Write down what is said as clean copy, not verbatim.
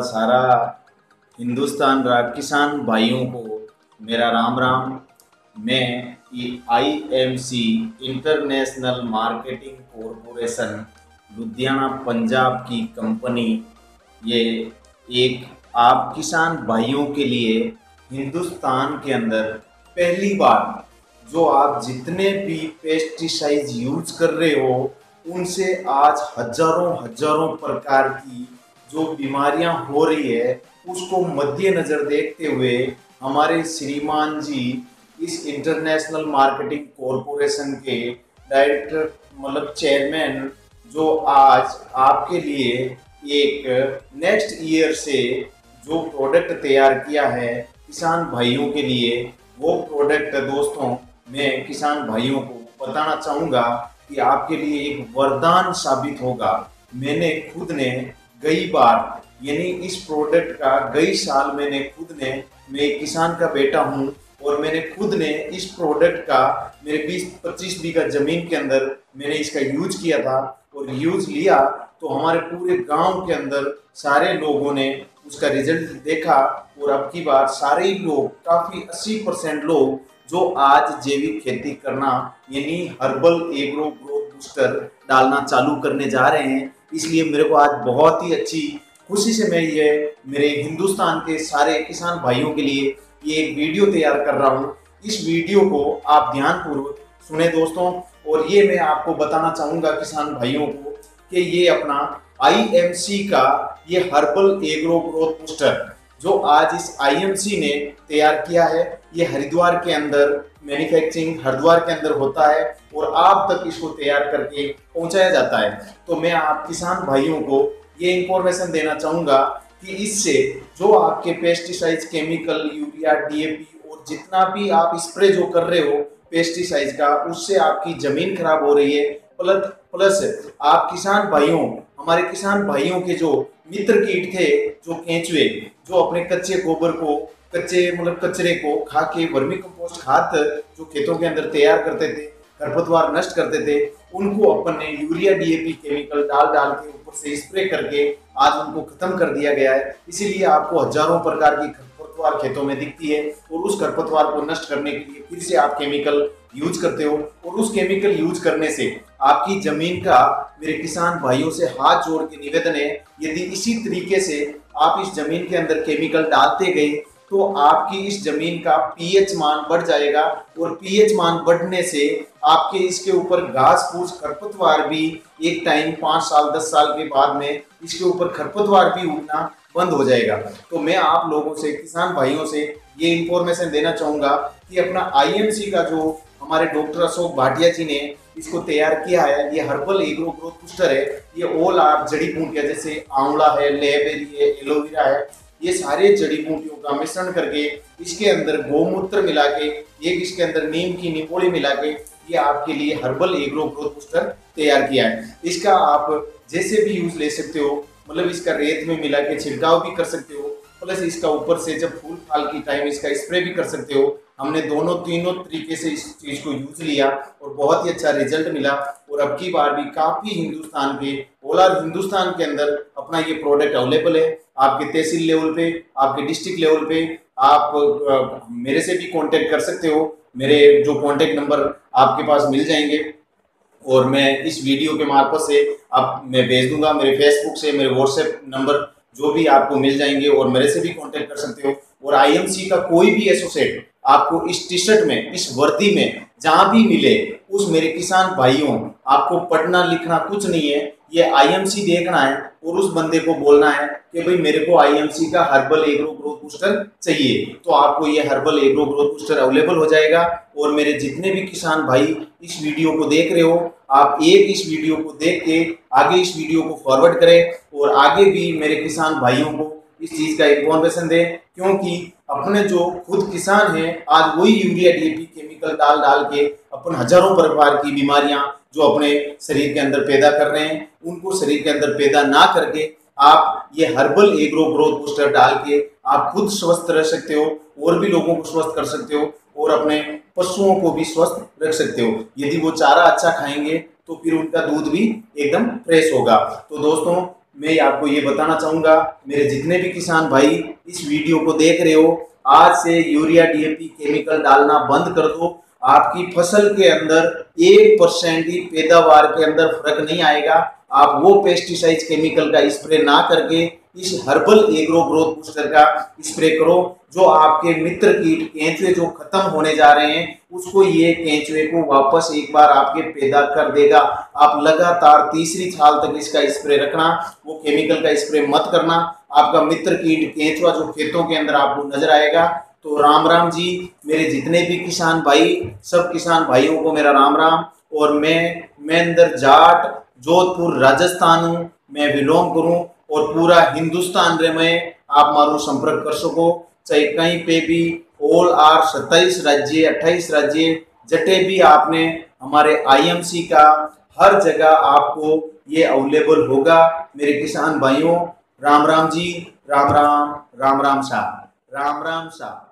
सारा हिंदुस्तान किसान भाइयों को मेरा राम राम। मैं IMC international marketing corporation Ludhiana Punjab की कंपनी ये एक आप किसान भाइयों के लिए हिंदुस्तान के अंदर पहली बार जो आप जितने भी पेस्टिसाइड यूज कर रहे हो उनसे आज हजारों हजारों प्रकार की जो बीमारियां हो रही है उसको मद्देनजर देखते हुए हमारे श्रीमान जी इस इंटरनेशनल मार्केटिंग कॉरपोरेशन के डायरेक्टर मतलब चेयरमैन जो आज आपके लिए एक नेक्स्ट ईयर से जो प्रोडक्ट तैयार किया है किसान भाइयों के लिए, वो प्रोडक्ट दोस्तों मैं किसान भाइयों को बताना चाहूँगा कि आपके लिए एक वरदान साबित होगा। मैंने खुद ने कई बार यानी इस प्रोडक्ट का कई साल मैं एक किसान का बेटा हूँ और मैंने खुद ने इस प्रोडक्ट का मेरे 20-25 बीघा जमीन के अंदर मैंने इसका यूज किया था और यूज लिया तो हमारे पूरे गांव के अंदर सारे लोगों ने उसका रिजल्ट देखा और अब की बार सारे ही लोग काफी 80% लोग जो आज जैविक खेती करना यानी हर्बल एग्रो ग्रोथ बूस्टर डालना चालू करने जा रहे हैं। इसलिए मेरे को आज बहुत ही अच्छी खुशी से मैं ये मेरे हिंदुस्तान के सारे किसान भाइयों के लिए ये एक वीडियो तैयार कर रहा हूँ। इस वीडियो को आप ध्यानपूर्वक सुने दोस्तों, और ये मैं आपको बताना चाहूँगा किसान भाइयों को कि ये अपना IMC का ये हर्बल एग्रो ग्रोथ बूस्टर जो आज इस IMC ने तैयार किया है, ये हरिद्वार के अंदर मैन्युफैक्चरिंग हरिद्वार के अंदर होता है और आप तक इसको तैयार करके पहुंचाया जाता है। तो मैं आप किसान भाइयों को ये इंफॉर्मेशन देना चाहूँगा कि इससे जो आपके पेस्टिसाइड्स केमिकल यूरिया DAP और जितना भी आप स्प्रे जो कर रहे हो पेस्टिसाइड्स का, उससे आपकी जमीन खराब हो रही है। प्लस आप किसान भाइयों हमारे किसान भाइयों के जो मित्र कीट थे जो केंचुए जो अपने कच्चे गोबर को कचरे को खा के वर्मी कंपोस्ट खाद जो खेतों के अंदर तैयार करते थे, खरपतवार नष्ट करते थे, उनको अपन ने यूरिया DAP केमिकल डाल के ऊपर से स्प्रे करके आज उनको खत्म कर दिया गया है। इसीलिए आपको हजारों प्रकार की खरपतवार खेतों में दिखती है और उस खरपतवार को नष्ट करने के लिए फिर से आप केमिकल यूज करते हो और उस केमिकल यूज करने से आपकी जमीन का मेरे किसान भाइयों से हाथ जोड़ के निवेदन है, यदि इसी तरीके से आप इस जमीन के अंदर केमिकल डालते गए तो आपकी इस जमीन का pH मान बढ़ जाएगा और pH मान बढ़ने से आपके इसके ऊपर घास फूस खरपतवार भी एक टाइम 5 साल 10 साल के बाद में इसके ऊपर खरपतवार भी उगना बंद हो जाएगा। तो मैं आप लोगों से किसान भाइयों से ये इंफॉर्मेशन देना चाहूँगा कि अपना IMC का जो हमारे डॉक्टर अशोक भाटिया जी ने इसको तैयार किया है, ये हर्बल एग्रो ग्रोथ बूस्टर है। ये ऑल आर जड़ी बूटियां जैसे आंवला है, लेबेरी है, एलोवेरा है, ये सारे जड़ी बूटियों का मिश्रण करके इसके अंदर गौमूत्र मिला के एक इसके अंदर नीम की निपोली मिला के ये आपके लिए हर्बल एग्रो ग्रोथ बूस्टर तैयार किया है। इसका आप जैसे भी यूज ले सकते हो, मतलब इसका रेत में मिला के छिड़काव भी कर सकते हो, प्लस इसका ऊपर से जब फूल फाल की टाइम इसका स्प्रे भी कर सकते हो। हमने तीनों तरीके से इस चीज को यूज लिया और बहुत ही अच्छा रिजल्ट मिला और अब की बार भी काफी हिंदुस्तान के हिंदुस्तान के अंदर अपना ये प्रोडक्ट अवेलेबल है। आपके तहसील लेवल पे, आपके डिस्ट्रिक्ट लेवल पे आप मेरे से भी कांटेक्ट कर सकते हो। मेरे जो कांटेक्ट नंबर आपके पास मिल जाएंगे और मैं इस वीडियो के मार्फत से मैं भेज दूंगा। मेरे फेसबुक से मेरे व्हाट्सएप नंबर जो भी आपको मिल जाएंगे और मेरे से भी कांटेक्ट कर सकते हो। और IMC का कोई भी एसोसिएट आपको इस टी शर्ट में, इस वर्दी में जहां भी मिले, उस मेरे किसान भाइयों आपको पढ़ना लिखना कुछ नहीं है, ये IMC देखना है और उस बंदे को बोलना है कि भाई मेरे को IMC का हर्बल एग्रो ग्रोथ बूस्टर चाहिए, तो आपको ये herbal agro growth booster available हो जाएगा। और मेरे जितने भी किसान भाई इस वीडियो को देख रहे हो, आप इस वीडियो को देख के आगे इस वीडियो को फॉरवर्ड करें और आगे भी मेरे किसान भाइयों को इस चीज का इंफॉर्मेशन दें, क्योंकि अपने जो खुद किसान हैं आज वही यूरिया DAP केमिकल डाल के अपन हजारों प्रकार की बीमारियां जो अपने शरीर के अंदर पैदा कर रहे हैं, उनको शरीर के अंदर पैदा ना करके आप ये हर्बल एग्रो ग्रोथ बूस्टर डाल के आप खुद स्वस्थ रह सकते हो और भी लोगों को स्वस्थ कर सकते हो और अपने पशुओं को भी स्वस्थ रख सकते हो। यदि वो चारा अच्छा खाएंगे तो फिर उनका दूध भी एकदम फ्रेश होगा। तो दोस्तों मैं आपको ये बताना चाहूँगा, मेरे जितने भी किसान भाई इस वीडियो को देख रहे हो, आज से यूरिया डीएपी केमिकल डालना बंद कर दो। आपकी फसल के अंदर 1% ही पैदावार के अंदर फर्क नहीं आएगा। आप वो पेस्टिसाइड केमिकल का स्प्रे ना करके इस हर्बल एग्रो ग्रोथ बूस्टर का स्प्रे करो, जो आपके मित्र कीट केंचुए जो खत्म होने जा रहे हैं उसको ये केंचुए को वापस एक बार आपके पैदा कर देगा। आप लगातार तीसरी साल तक इसका स्प्रे रखना, वो केमिकल का स्प्रे मत करना। आपका मित्र कीट केंचुआ जो खेतों के अंदर आपको नजर आएगा। तो राम राम जी, मेरे जितने भी किसान भाई, सब किसान भाइयों को मेरा राम राम। और मैं महेंद्र जाट, जोधपुर राजस्थान हूँ, मैं बिलोंग करूँ और पूरा हिंदुस्तान रे में आप मारो संपर्क कर सको, चाहे कहीं पे भी। ऑल आर 27 राज्य 28 राज्य जटे भी आपने हमारे आईएमसी का हर जगह आपको ये अवेलेबल होगा। मेरे किसान भाइयों, राम राम जी, राम राम, राम राम साहब, राम राम साहब।